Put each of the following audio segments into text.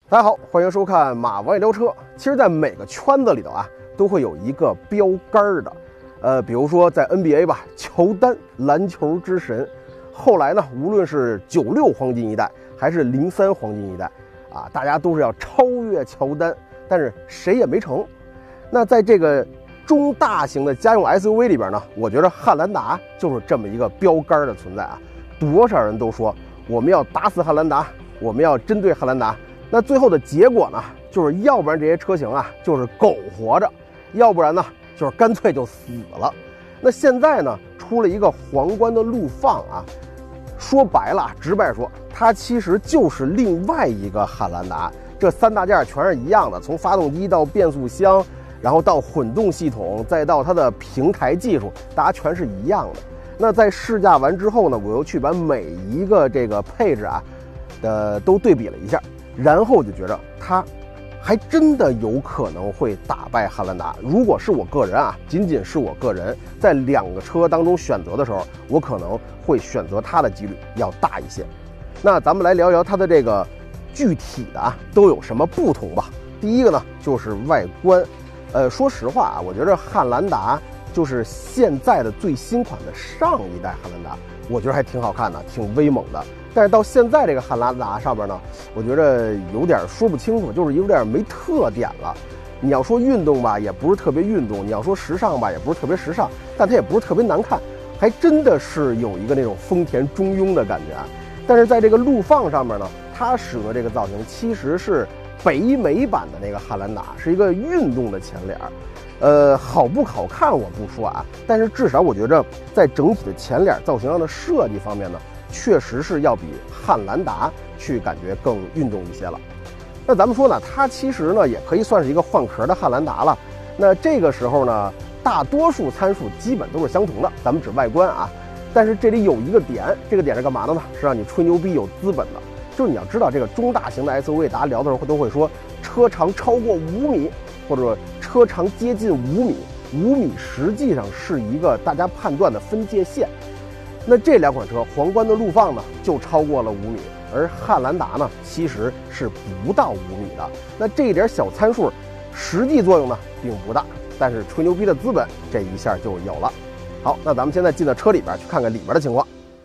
大家好，欢迎收看马王爷聊车。其实，在每个圈子里头啊，都会有一个标杆的。比如说在 NBA 吧，乔丹，篮球之神。后来呢，无论是96黄金一代还是03黄金一代，啊，大家都是要超越乔丹，但是谁也没成。那在这个中大型的家用 SUV 里边呢，我觉得汉兰达就是这么一个标杆的存在啊。多少人都说我们要打死汉兰达，我们要针对汉兰达。那最后的结果呢，就是要不然这些车型啊就是苟活着，要不然呢就是干脆就死了。那现在呢出了一个皇冠的陆放啊，说白了，直白说，它其实就是另外一个汉兰达。这三大件全是一样的，从发动机到变速箱，然后到混动系统，再到它的平台技术，大家全是一样的。那在试驾完之后呢，我又去把每一个这个配置啊都对比了一下。然后就觉得它还真的有可能会打败汉兰达。如果是我个人啊，仅仅是我个人，在两个车当中选择的时候，我可能会选择它的几率要大一些。那咱们来聊聊它的这个具体的啊都有什么不同吧。第一个呢就是外观，说实话啊，我觉得汉兰达就是现在的最新款的上一代汉兰达，我觉得还挺好看的，挺威猛的。但是到现在这个汉兰达上面呢，我觉得有点说不清楚，就是有点没特点了。你要说运动吧，也不是特别运动；你要说时尚吧，也不是特别时尚，但它也不是特别难看，还真的是有一个那种丰田中庸的感觉啊。但是在这个陆放上面呢，它使用的这个造型其实是北美版的那个汉兰达，是一个运动的前脸。好不好看我不说啊，但是至少我觉着在整体的前脸造型上的设计方面呢，确实是要比汉兰达去感觉更运动一些了。那咱们说呢，它其实呢也可以算是一个换壳的汉兰达了。那这个时候呢，大多数参数基本都是相同的，咱们指外观啊。但是这里有一个点，这个点是干嘛的呢？是让你吹牛逼有资本的。就是你要知道，这个中大型的 SUV， 大家聊的时候都会说车长超过5米，或者说车长接近5米，5米实际上是一个大家判断的分界线。那这两款车，皇冠的陆放呢就超过了5米，而汉兰达呢其实是不到5米的。那这一点小参数，实际作用呢并不大，但是吹牛逼的资本这一下就有了。好，那咱们现在进到车里边去看看里边的情况。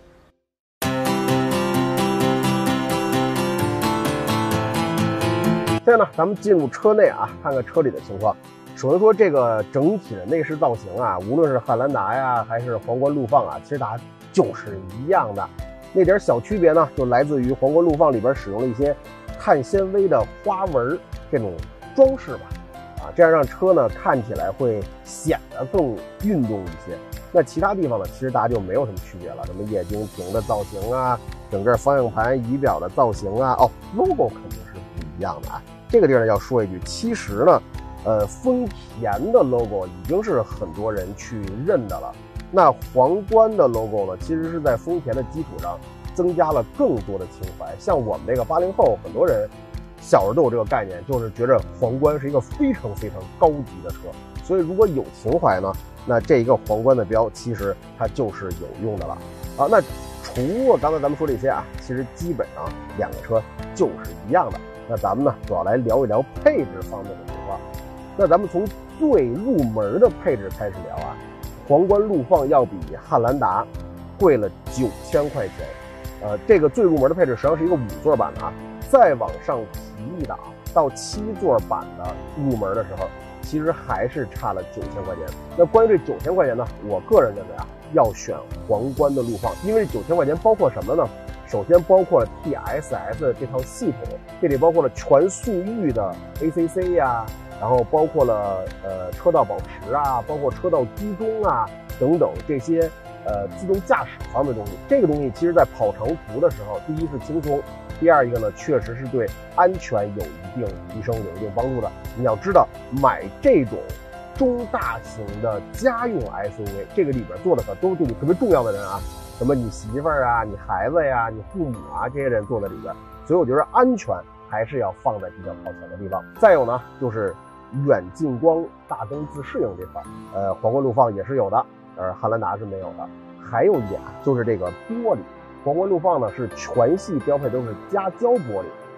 现在呢，咱们进入车内啊，看看车里的情况。首先说这个整体的内饰造型啊，无论是汉兰达呀，还是皇冠陆放啊，其实大家就是一样的。那点小区别呢，就来自于皇冠陆放里边使用了一些碳纤维的花纹这种装饰吧，啊，这样让车呢看起来会显得更运动一些。那其他地方呢，其实大家就没有什么区别了，什么液晶屏的造型啊，整个方向盘仪表的造型啊，哦 ，logo 肯定是不一样的啊。这个地方要说一句，其实呢，丰田的 logo 已经是很多人去认的了。那皇冠的 logo 呢，其实是在丰田的基础上增加了更多的情怀。像我们这个80后，很多人小时候都有这个概念，就是觉着皇冠是一个非常非常高级的车。所以如果有情怀呢，那这一个皇冠的标其实它就是有用的了啊。那除了刚才咱们说这些啊，其实基本上两个车就是一样的。那咱们呢，主要来聊一聊配置方面的情况。那咱们从最入门的配置开始聊啊。皇冠陆放要比汉兰达贵了9000块钱。这个最入门的配置实际上是一个5座版的啊。再往上提一档到7座版的入门的时候，其实还是差了9000块钱。那关于这9000块钱呢，我个人认为啊，要选皇冠的陆放，因为这9000块钱包括什么呢？首先包括了 TSS 这套系统，这里包括了全速域的 ACC 呀，然后包括了车道保持啊，包括车道居中啊等等这些自动驾驶方面的东西。这个东西其实在跑长途的时候，第一是轻松，第二一个呢，确实是对安全有一定提升、有一定帮助的。你要知道，买这种中大型的家用 SUV， 这个里边坐的可都是对你特别重要的人啊。什么你媳妇儿啊，你孩子呀，你父母啊，这些人坐在里边，所以我觉得安全还是要放在比较靠前的地方。再有呢，就是远近光、大灯自适应这块，皇冠陆放也是有的，而汉兰达是没有的。还有一点就是这个玻璃，皇冠陆放呢是全系标配都是夹胶玻璃，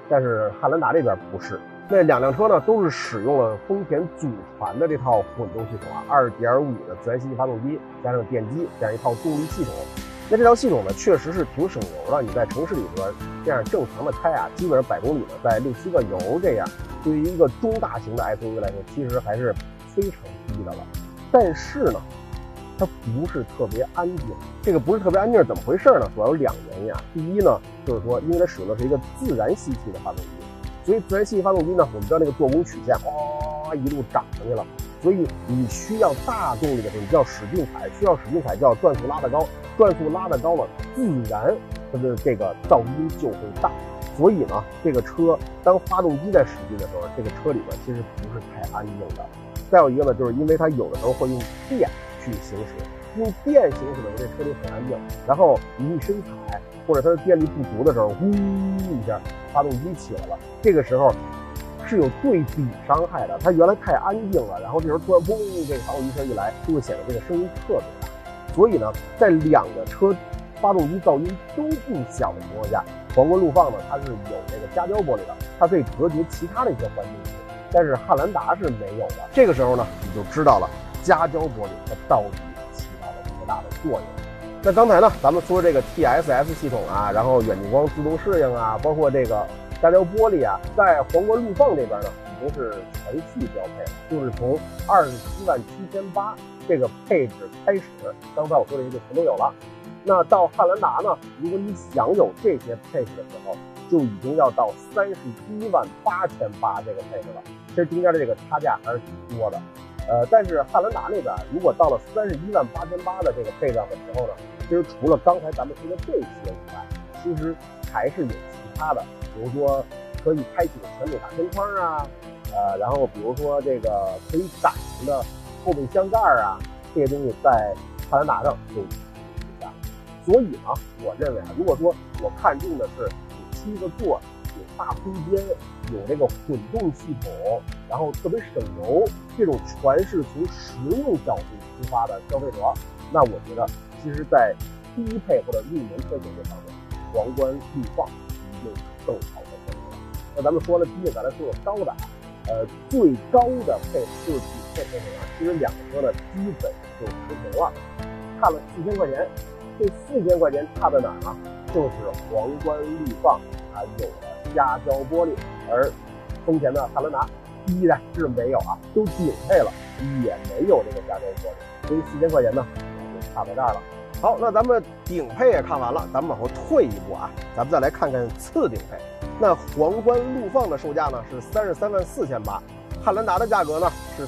但是汉兰达这边不是。那两辆车呢，都是使用了丰田祖传的这套混动系统啊，2.5的自然吸气发动机加上电机这样一套动力系统。那这套系统呢，确实是挺省油的。你在城市里边这样正常的开啊，基本上100公里呢在6、7个油这样，对于一个中大型的 SUV 来说，其实还是非常低的了。但是呢，它不是特别安静。这个不是特别安静是怎么回事呢？主要有2个原因啊。第一呢，就是说因为它使用的是一个自然吸气的发动机，所以自然吸气发动机呢，我们知道那个做工曲线一路涨上去了，所以你需要大动力的时候，你就要使劲踩，需要使劲踩就要转速拉得高，转速拉得高了，自然它的这个噪音就会大。所以呢，这个车当发动机在使劲的时候，这个车里边其实不是太安静的。再有一个呢，就是因为它有的时候会用电去行驶，用电行驶的这车里很安静，然后你一伸踩或者它的电力不足的时候，呼一下发动机起来了，这个时候是有对比伤害的。它原来太安静了，然后这时候突然嘣，这个发动机声一来，就会显得这个声音特别大。所以呢，在2个车发动机噪音都不小的情况下，皇冠陆放呢，它是有这个夹胶玻璃的，它可以隔绝其他的一些环境音，但是汉兰达是没有的。这个时候呢，你就知道了夹胶玻璃它到底起到了多大的作用。那刚才呢，咱们说这个 TSS 系统啊，然后远近光自动适应啊，包括这个夹胶玻璃啊，在皇冠陆放这边呢，已经是全系标配了，就是从27.78万这个配置开始，刚才我说的这些就全都有了。那到汉兰达呢，如果你想有这些配置的时候，就已经要到31.88万这个配置了。其实中间的这个差价还是挺多的。但是汉兰达那边如果到了31.88万的这个配置的时候呢，其实除了刚才咱们说的这些以外，其实还是有其他的，比如说可以开启全景大天窗啊，然后比如说这个可以展示的后备箱盖啊，这些东西在汉兰达上就有一下。所以呢，我认为啊，如果说我看中的是有7个座，有大空间，有这个混动系统，然后特别省油，这种全是从实用角度出发的消费者，那我觉得其实在低配或者入门车型这方面，皇冠陆放一定是更好的选择。那咱们说了低的，咱来说说高的啊，最高的配就是顶配车型啊，其实2个车呢基本就持平了，差了4000块钱。这4000块钱差在哪儿呢？就是皇冠陆放它有了夹胶玻璃，而丰田的汉兰达依然是没有啊，都顶配了也没有这个夹胶玻璃，所以4000块钱呢就差在这儿了。好，那咱们顶配也看完了，咱们往后退一步啊，咱们再来看看次顶配。那皇冠陆放的售价呢是33.48万，汉兰达的价格呢是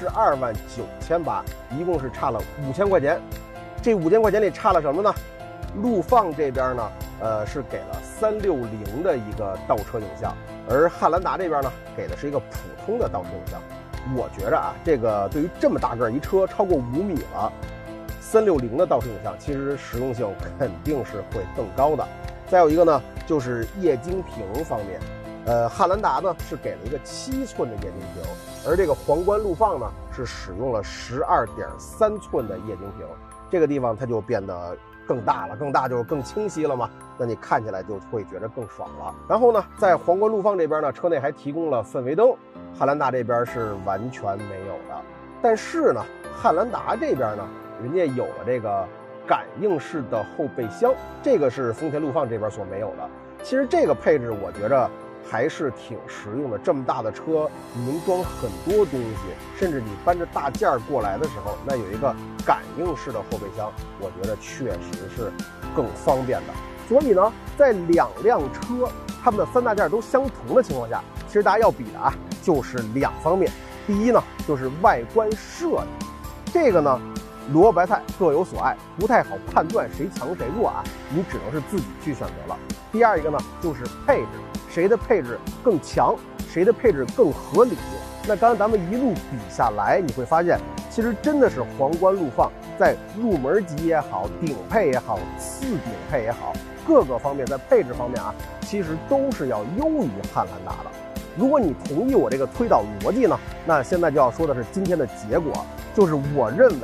32.98万，一共是差了5000块钱。这5000块钱里差了什么呢？陆放这边呢，是给了360的一个倒车影像，而汉兰达这边呢，给的是一个普通的倒车影像。我觉着啊，这个对于这么大个一车，超过5米了，360的倒车影像，其实实用性肯定是会更高的。再有一个呢，就是液晶屏方面，汉兰达呢是给了一个7寸的液晶屏，而这个皇冠陆放呢是使用了12.3寸的液晶屏。这个地方它就变得更大了，更大就是更清晰了嘛，那你看起来就会觉得更爽了。然后呢，在皇冠陆放这边呢，车内还提供了氛围灯，汉兰达这边是完全没有的。但是呢，汉兰达这边呢，人家有了这个感应式的后备箱，这个是丰田陆放这边所没有的。其实这个配置我觉着还是挺实用的，这么大的车你能装很多东西，甚至你搬着大件过来的时候，那有一个感应式的后备箱，我觉得确实是更方便的。所以呢，在2辆车它们的3大件都相同的情况下，其实大家要比的啊，就是2方面。第一呢，就是外观设计，这个呢萝卜白菜各有所爱，不太好判断谁强谁弱啊，你只能是自己去选择了。第二一个呢，就是配置，谁的配置更强，谁的配置更合理。那刚才咱们一路比下来，你会发现其实真的是皇冠陆放在入门级也好，顶配也好，次顶配也好，各个方面在配置方面啊，其实都是要优于汉兰达的。如果你同意我这个推导逻辑呢，那现在就要说的是今天的结果，就是我认为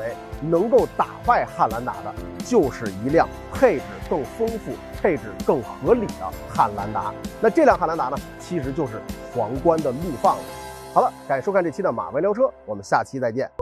能够打败汉兰达的，就是一辆配置更丰富、配置更合理的汉兰达。那这辆汉兰达呢，其实就是皇冠的陆放了。好了，感谢收看这期的马文聊车，我们下期再见。